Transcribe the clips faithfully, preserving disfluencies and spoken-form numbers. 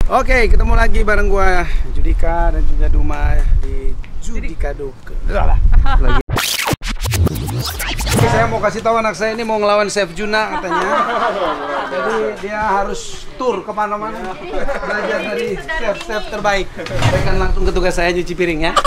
Oke, ketemu lagi bareng gua Judika dan juga Duma di Judika Duke. Lagi. Oke, saya mau kasih tahu anak saya ini mau ngelawan Chef Juna katanya. Jadi dia harus tur kemana-mana belajar dari chef-chef terbaik. Saya akan langsung ke tugas saya nyuci piring ya.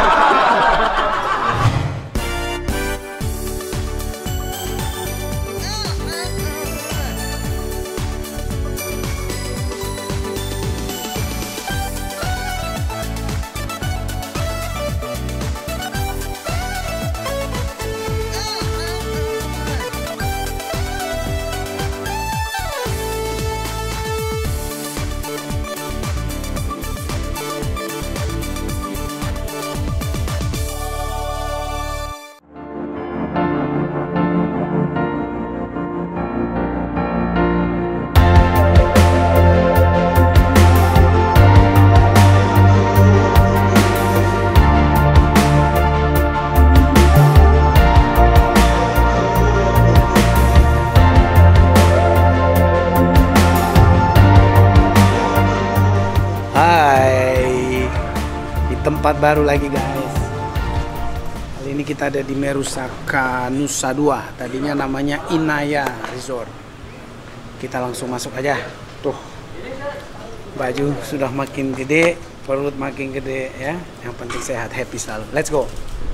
Tempat baru lagi guys. Kali ini kita ada di Merusaka Nusa Dua. Tadinya namanya Inaya Resort. Kita langsung masuk aja. Tuh, baju sudah makin gede, perut makin gede ya. Yang penting sehat, happy selalu. Let's go.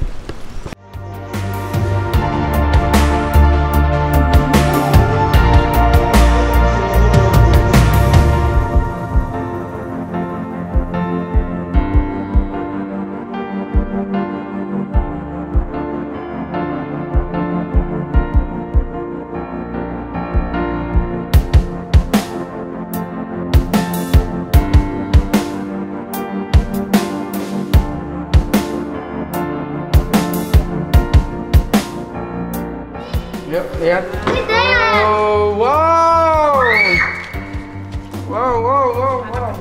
Yuk, lihat. Oh, wow. Wow, wow, wow, wow.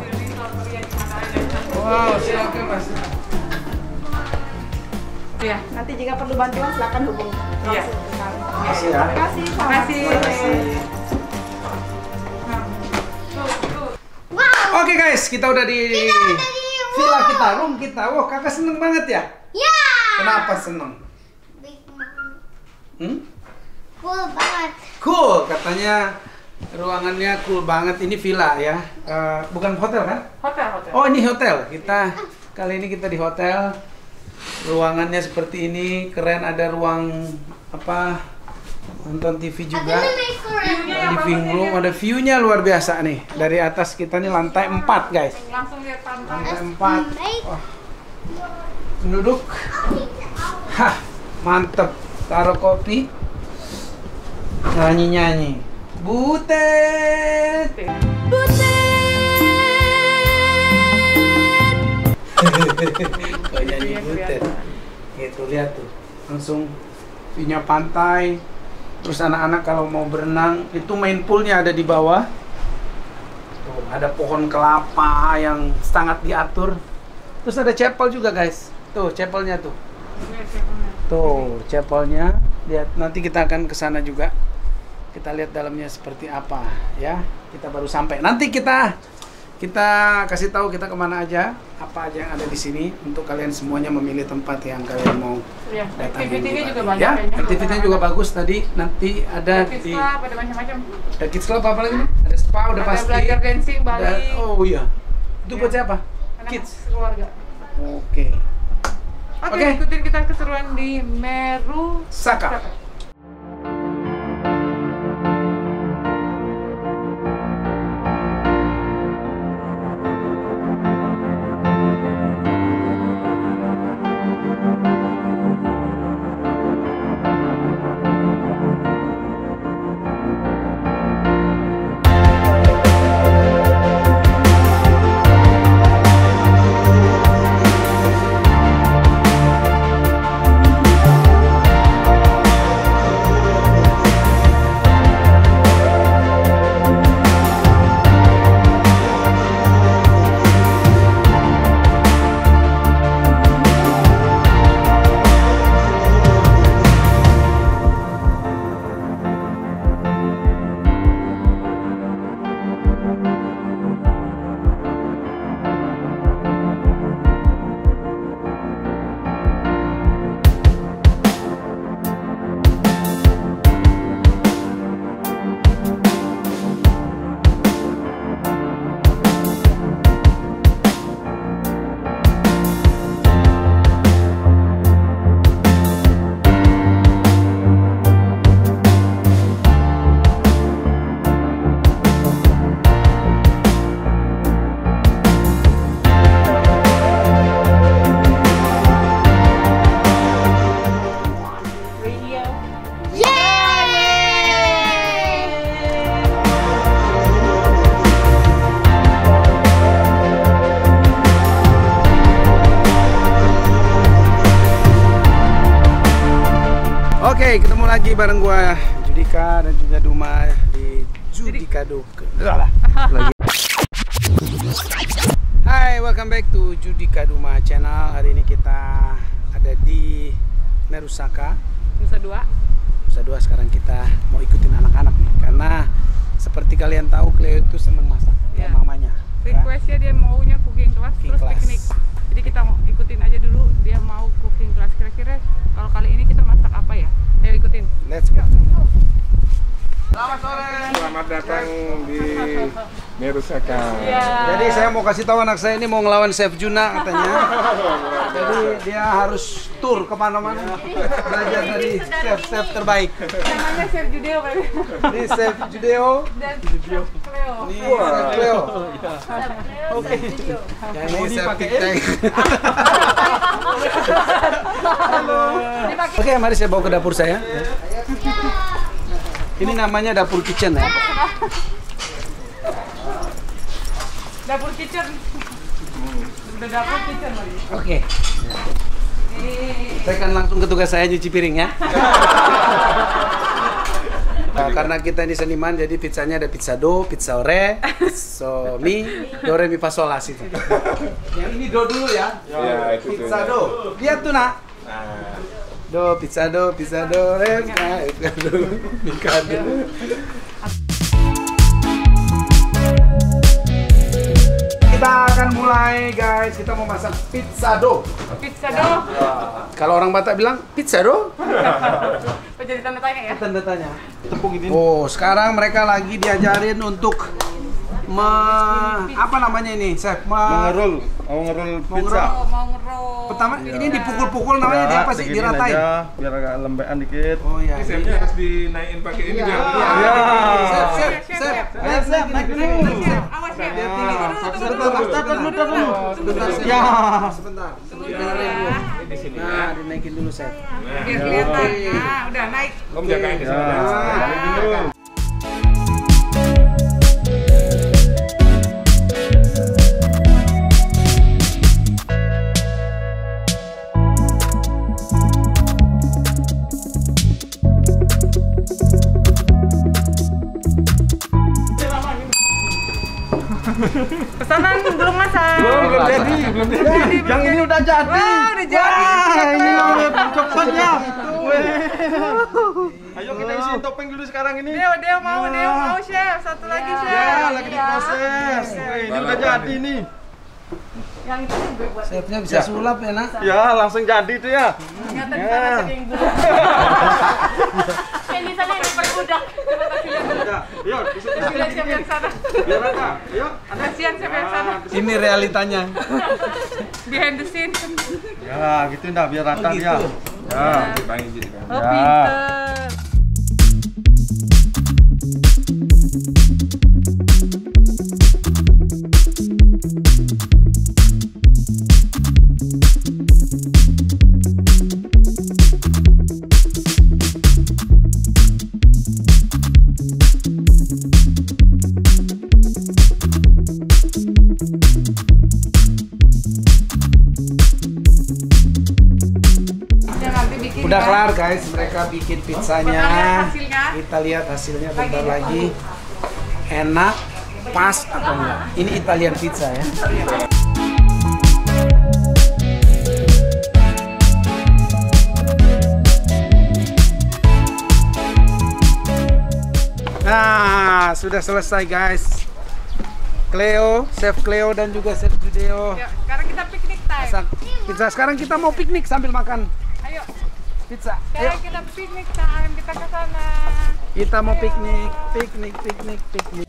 Wow, silakan Mas. Ya, nanti jika perlu bantuan silakan hubungi. Iya. Terima kasih ya. Terima kasih. Terima kasih. Wow. Oke guys, kita udah di villa kita, room kita. Wah, kakak seneng banget ya? Ya. Kenapa seneng? Hmm? Cool banget. Cool, katanya ruangannya cool banget. Ini villa ya, uh, bukan hotel kan? Hotel, hotel. Oh ini hotel. Kita kali ini kita di hotel. Ruangannya seperti ini, keren. Ada ruang apa? Nonton T V juga. Living room, ada view-nya luar biasa nih. Dari atas kita nih lantai empat guys. Langsung lihat pantai. Lantai empat. Oh. Duduk. Hah, mantep. Taruh kopi. Nyanyi-nyanyi. Butet. Butet. Oh, nyanyi butet. Gitu, lihat tuh. Langsung view-nya pantai. Terus anak-anak kalau mau berenang, itu main poolnya ada di bawah. Tuh, ada pohon kelapa yang sangat diatur. Terus ada chapel juga, guys. Tuh, chapelnya tuh. Tuh, chapelnya. Lihat, nanti kita akan ke sana juga. Kita lihat dalamnya seperti apa ya. Kita baru sampai. Nanti kita kita kasih tahu kita kemana aja, apa aja yang ada di sini untuk kalian semuanya memilih tempat yang kalian mau Ya, datangin. aktivitinya juga banyak Ya, kayaknya. aktivitinya juga bagus tadi. Nanti ada Kids di club, ada macam-macam. ada kids club apa lagi nih? Ada spa udah Ada pasti. belajar dancing, Bali. Dan- oh iya. Itu buat Ya. siapa? Anak Kids. keluarga. Oke. Oke, Oke. ikutin kita keseruan di Meru Saka. lagi bareng gua Judika dan juga Duma di Judika Do. Lagi. Hai, welcome back to Judika Duma channel. Hari ini kita ada di Merusaka, Nusa Dua. Nusa Dua. Sekarang kita mau ikutin anak-anak nih, karena seperti kalian tahu Cleo itu seneng masak, Ya. mamanya. Requestnya dia maunya cooking class Cooking terus class. piknik. Jadi kita mau ikutin aja dulu dia mau cooking class. Kira-kira kalau kali ini kita masak apa ya? Ayo ikutin. Let's go. Selamat sore. Selamat datang di Merusaka. Ya. Jadi saya mau kasih tahu anak saya ini mau ngelawan Chef Juna katanya. Jadi dia harus tur kemana-mana belajar dari chef-chef terbaik. Namanya Chef Judeo kali. Ini Chef Judeo, Dan Chef Cleo. ini Chef Cleo. Oke. Ya, ini Chef Tic Tac. Oke, mari saya bawa ke dapur saya. Ini namanya dapur kitchen ya. Dapur kitchen. Udah dapur kitchen lagi. Oke. Saya akan langsung ke tugas saya nyuci piring ya. Nah, karena kita ini seniman, jadi pizzanya ada pizza do, pizza ore, pizza mi, do re mi fa sol la situ. Yang ini do dulu ya. Ya, itu tuh. Pizza do. Lihat tuh nak. Nah, Do, pizza do, pizza do, re, ka, do, mikado. Kita akan mulai guys, kita mau masak pizza do. Pizza do. Kalau orang Batak bilang pizza do, Oh, jadi tanda tanya ya. tanda tanya. Tepung ini. Oh, sekarang mereka lagi diajarin untuk me, apa namanya ini, chef? Me, mengerul, mau ngerul pizza. Oh, mau ngerol. Pertama ini dipukul-pukul namanya dia apa sih? diginiin Diratain. aja, biar agak lembekan dikit. Oh iya. Chefnya harus dinaikin pakai ini Iya. biar. Iya. Chef, chef, Chef, chef. chef. Naik, naik, naik dulu. Chef, awas ya. Biar tinggi. Tunggu dulu, tunggu Sebentar, dulu. sebentar, Tunggu sebentar dulu. Sebentar, chef. Ya. Sebentar. Tunggu dulu ya. Di sini ya. Nah, dinaikin dulu, chef. Biar kelihatan. Nah, udah naik. Om jagain di sini. Ya. Balikin dulu. Pesanan belum masak. Belum jadi, belum jadi. Yang ini udah jadi. Wah, udah jadi. ini udah coklatnya. Ayo kita isi topping dulu sekarang ini. Deo, Deo mau, Deo mau chef. Satu lagi chef. Ya, lagi diproses. Wih, ini udah jadi nih. Yang itu juga buat. Chefnya bisa sulap ya, nak? Ya, langsung jadi tuh ya. Ternyata di sana saking dulu. Yang di sana yang diperbudak. Coba kasih lihat dulu. Yuk, bisa Kasih lihat chef yang sana. biar rata. Yuk. Kasihan chef yang sana. Ini realitanya. Behind the scene. Ya, gitu dah biar rata Oh, dia. gitu. Ya. Oh, Ya. pinter. Ya, nanti bikin Udah ya. kelar guys, mereka bikin pizzanya. Kita lihat hasilnya. Kita lihat hasilnya Lagi, bentar ya. lagi. Enak, pas atau enggak? Ini Italian pizza ya. Nah, sudah selesai guys. Cleo, Chef Cleo dan juga Chef Judeo. Ya, sekarang kita piknik time. Masak pizza. Sekarang kita mau piknik sambil makan Ayo. pizza. Ayo. Sekarang kita piknik time. Kita ke sana. Kita mau piknik, piknik, piknik, piknik.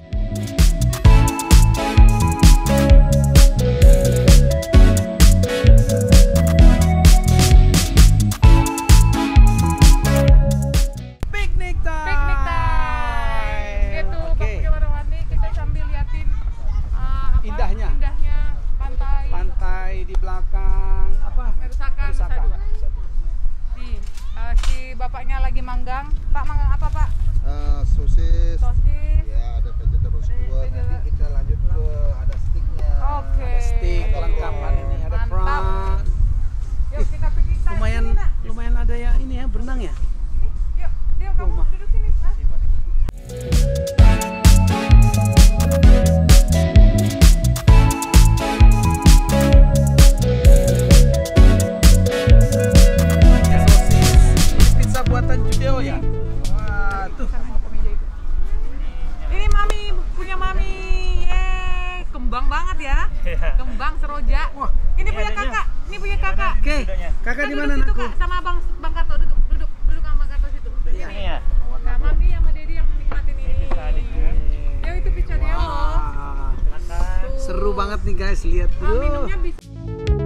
Piknik time. Piknik time. Itu Oke. bangkunya warna-warni. Kita sambil liatin uh, apa, Indahnya. indahnya pantai. Pantai di belakang apa? Merusaka, Nusa Merusaka. Dua. Nih, uh, si bapaknya lagi manggang. Pak, manggang apa Pak? Uh, sosis, Sosis. ya ada vegetable skewer. Vegetable. Nanti kita lanjut ke ada steaknya. Oke. Ada steak lengkap hari ini, ada Mantap. prawn. Yuk kita piknik time. Lumayan Sini, Nak. lumayan ada ya ini ya berenang ya. Yuk. banget ya. Kembang seroja. Wah. Ini punya kakak. Ini punya kakak. Oke, kakak di mana situ, anakku? Kak, sama Bang Bang Karto duduk duduk duduk sama Bang Karto situ. Ini ya. Nah, Mami sama Dedi yang nikmatin ini. Yo itu picture dia loh. Wah, seru banget nih guys, lihat Ah, dulu. minumnya bisa.